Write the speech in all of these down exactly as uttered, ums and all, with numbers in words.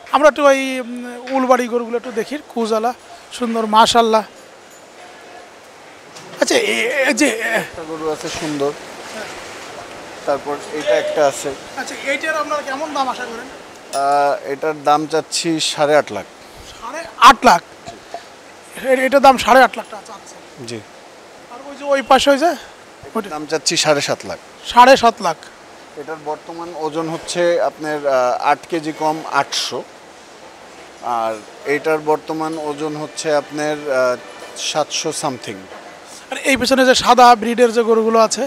আমরা একটু ওই উলবাড়ি গরুগুলো একটু দেখি, কুজালা সুন্দর মাশাল্লাহ। আচ্ছা এই যে একটা গরু আছে সুন্দর, তারপর এটা একটা আছে। আচ্ছা এইটার আপনারা কেমন দাম আশা করেন? আহ, এটার দাম চাচ্ছি সাড়ে আট লাখ। সাড়ে আট লাখ এ- এটার দাম সাড়ে আট লাখ টাকা চাচ্ছে। জি, আর ওই যে ওই পাশে ওই যে ওইটা দাম চাচ্ছি সাড়ে সাত লাখ। সাড়ে সাত লাখ এটার বর্তমান ওজন হচ্ছে আপনার আহ, আট কেজি কম আটশো, আর এইটার বর্তমান ওজন হচ্ছে আপনার আহ, সাতশো সামথিং। আর এই পেছনে যে সাদা ব্রিডের যে গরুগুলো আছে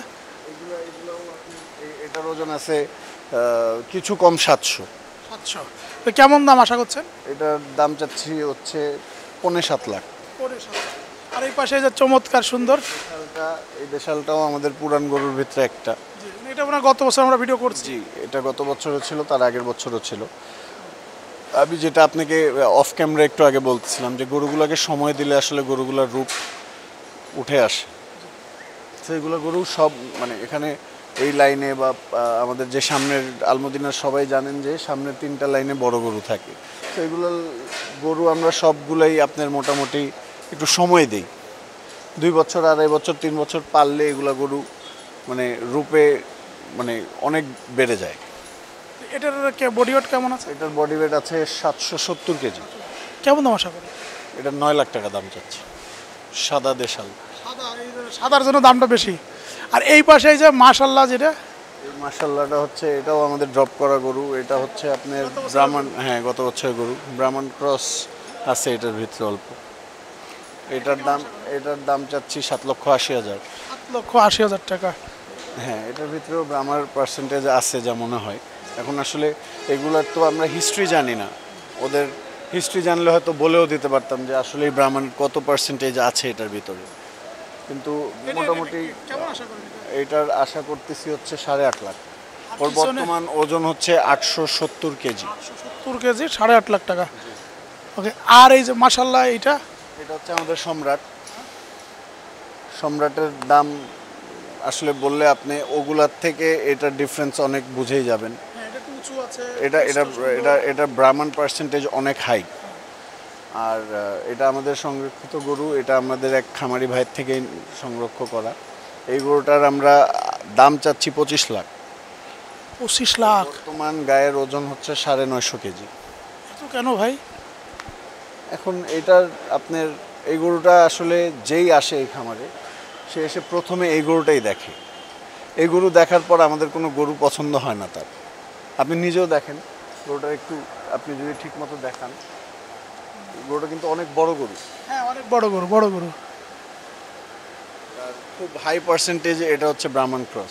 এটার ওজন আছে আহ, কিছু কম সাতশো। সাতশো, তো কেমন দাম আশা করছেন? এটার দাম চাচ্ছি হচ্ছে পৌনে সাত লাখ। আর এই পাশে যে চমৎকার সুন্দর, দেশালটা, এই দেশালটাও আমাদের পুরান গরুর ভিতরে একটা। এটা মনে হয় গত বছর আমরা ভিডিও করছি। জি, এটা গত বছরও ছিল, তার আগের বছরও ছিল। আমি যেটা আপনাকে অফ ক্যামেরা একটু আগে বলতেছিলাম যে গরুগুলোকে সময় দিলে আসলে গরুগুলোর রূপ উঠে আসে। সেইগুলো গরু সব মানে এখানে এই লাইনে বা আহ, আমাদের যে সামনের আলমদিনার সবাই জানেন যে সামনের তিনটা লাইনে বড় গরু থাকে। তো এগুলো গরু আমরা সবগুলোই আপনার মোটামুটি একটু সময় দিই, দুই বছর আড়াই বছর তিন বছর পারলে এগুলা গরু মানে রূপে মানে অনেক বেড়ে যায়। এটার বডি ওয়েট কেমন আছে? এটার বডি ওয়েট আছে সাতশো সত্তর কেজি। কেমন দাম আশা করেন? এটা নয় লাখ টাকা দাম চাচ্ছে, সাদা দেশাল। সাদা, এই যে সাদার জন্য দামটা বেশি। আর এই পাশে এই যে মাশাল্লাহ যেটা, এই মাশাল্লাহটা হচ্ছে এটাও আমাদের ড্রপ করা গরু। এটা হচ্ছে আপনার ব্রাহ্মণ, হ্যাঁ গত বছরের গরু, ব্রাহ্মণ ক্রস আছে এটার ভিতরে অল্প। এটার দাম এটার দাম চাচ্ছি সাত লক্ষ আশি হাজার। সাত লক্ষ আশি হাজার টাকা। হ্যাঁ, এটার ভিতরেও ব্রাহ্মার পার্সেন্টেজ আছে যা মনে হয়। এখন আসলে এগুলার তো আমরা হিস্ট্রি জানি না, ওদের হিস্ট্রি জানলে হয়তো বলেও দিতে পারতাম যে আসলে ব্রাহ্মণের কত পার্সেন্টেজ আছে এটার ভিতরে। কিন্তু মোটামুটি কেমন আশা করেন? এটার আশা করতেছি হচ্ছে সাড়ে আট লাখ। ওর পিছনে? বর্তমান ওজন হচ্ছে আটশো সত্তর কেজি। সত্তর কেজি, সাড়ে আট লাখ টাকা। ওকে, আর এই যে মাশাল্লাহ এইটা, এটা হচ্ছে আমাদের সম্রাট। সম্রাটের দাম আসলে বললে আপনি ওগুলার থেকে এটার ডিফারেন্স অনেক বুঝেই যাবেন। এটা এটা এটা এটা ব্রাহ্মণ পার্সেন্টেজ অনেক হাই। আর আহ, এটা আমাদের সংরক্ষিত গরু, এটা আমাদের এক খামারি ভাইয়ের থেকেই সংরক্ষ করা। এই গরুটার আমরা দাম চাচ্ছি পঁচিশ লাখ। পঁচিশ লাখ বর্তমান গায়ের ওজন হচ্ছে সাড়ে নয়শো কেজি। এত কেন ভাই? এখন এটার আপনার এই গরুটা আসলে যেই আসে এই খামারে সে এসে প্রথমে এই গরুটাই দেখে। এই গরু দেখার পর আমাদের কোনো গরু পছন্দ হয় না তার। আপনি নিজেও দেখেন গরুটা, একটু আপনি যদি ঠিক মতো দেখান, গরুটা কিন্তু অনেক বড় গরু। হ্যাঁ, অনেক বড় গরু, বড় গরু। আর খুব হাই পার্সেন্টেজে এটা হচ্ছে ব্রাহ্মণ ক্রস।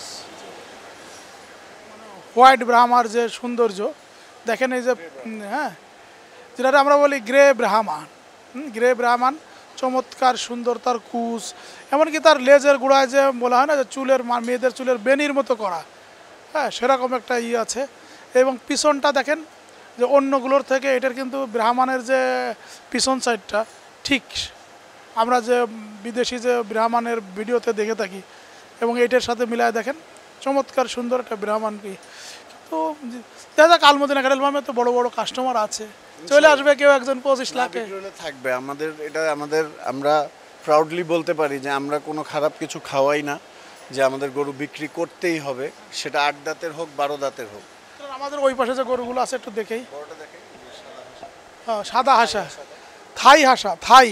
হোয়াইট ব্রাহ্মার যে সৌন্দর্য দেখেন, এই যে উম, হ্যাঁ, যেটা আমরা বলি গ্রে ব্রাহ্মান, গ্রে ব্রাহ্মান, চমৎকার সুন্দর তার কুচ, এমনকি তার লেজের গোড়ায় যে বলা হয় না যে চুলের মা- মেয়েদের চুলের বেনির মতো করা, হ্যাঁ সেরকম একটা ইয়ে আছে। এবং পিছনটা দেখেন যে অন্যগুলোর থেকে এটার কিন্তু ব্রাহ্মণের যে পিছন সাইডটা ঠিক আমরা যে বিদেশি যে ব্রাহ্মণের ভিডিওতে দেখে থাকি এবং এটার সাথে মিলায় দেখেন, চমৎকার সুন্দর একটা ব্রাহ্মণ কি। তো দেখা যাক আলমদিনা ক্যাটেল ফার্মে তো বড় বড় কাস্টমার আছে, চলে আসবে কেউ একজন পঁচিশ লাখে। থাকবে আমাদের এটা, আমাদের আমরা প্রাউডলি বলতে পারি যে আমরা কোনো খারাপ কিছু খাওয়াই না, যে আমাদের গরু বিক্রি করতেই হবে, সেটা আট দাঁতের হোক বারো দাঁতের হোক। আমাদের ওই পাশে যে গরুগুলো আছে একটু দেখেই। হ্যাঁ, সাদা হাসা, থাই হাসা, থাই।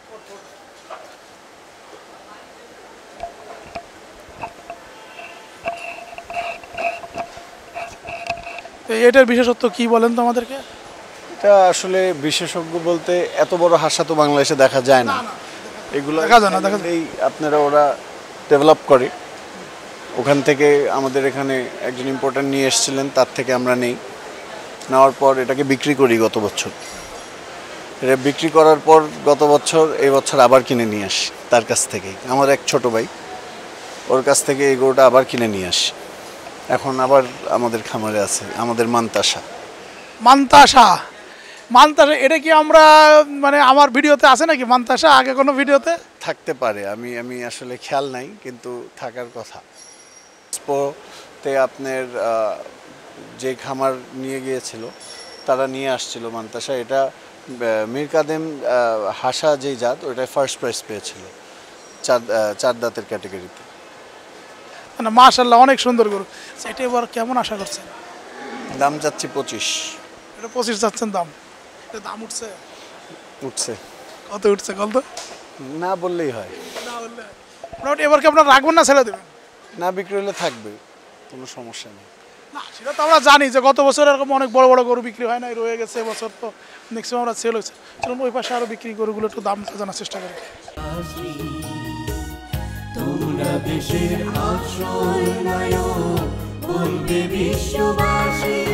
তো এটার বিশেষত্ব কি বলেন তো আমাদেরকে? এটা আসলে বিশেষজ্ঞ বলতে এত বড় হাসা তো বাংলাদেশে দেখা যায় না। এগুলো দেখা যায় না, দেখা যায়। এই আপনারা ওরা ডেভেলপ করে, ওখান থেকে আমাদের এখানে একজন ইম্পোর্টার নিয়ে এসেছিলেন, তার থেকে আমরা নেই, নেওয়ার পর এটাকে বিক্রি করি গত বছর। এটা বিক্রি করার পর গত বছর এই বছর আবার কিনে নিয়ে আসি তার কাছ থেকেই, আমার এক ছোট ভাই, ওর কাছ থেকে এই গরুটা আবার কিনে নিয়ে আসি। এখন আবার আমাদের খামারে আছে, আমাদের মান্তাসা। মান্তাসা, মান্তাসা এটা কি আমরা মানে আমার ভিডিওতে আছে নাকি মান্তাসা আগে কোনো ভিডিওতে? থাকতে পারে, আমি আমি আসলে খেয়াল নাই, কিন্তু থাকার কথা। এক্সপোতে আপনার আহ, যে খামার নিয়ে গিয়েছিল তারা নিয়ে আসছিল মান্তাসা। এটা আহ, মীর কাদেম আহ, হাসা যেই জাত ওইটাই ফার্স্ট প্রাইজ পেয়েছিল চার আহ, চার দাঁতের ক্যাটাগরিতে। মানে মাশাআল্লাহ অনেক সুন্দর গরু। এটা এবার কেমন আশা করছেন? দাম যাচ্ছি পঁচিশ। এটা পঁচিশ যাচ্ছেন দাম? এটা দাম উঠছে? উঠছে। কত উঠছে কত? না বললেই হয়। না বললে মোটামুটি এবার কি আপনারা রাখবেন না ছেড়ে দেবেন? না বিক্রি হলে থাকবে, কোনো সমস্যা নেই। না সেটা তো আমরা জানি যে গত বছর এরকম অনেক বড় বড় গরু বিক্রি হয় নাই, রয়ে গেছে। এবছর তো ম্যাক্সিমাম আমরা সেল হয়েছে। চলুন ওই পাশে আরও বিক্রি গরুগুলো একটু দাম জানার চেষ্টা করি। তোমরা দেশের আশ্রয় নায়ক বলবে বিশ্ববাসী।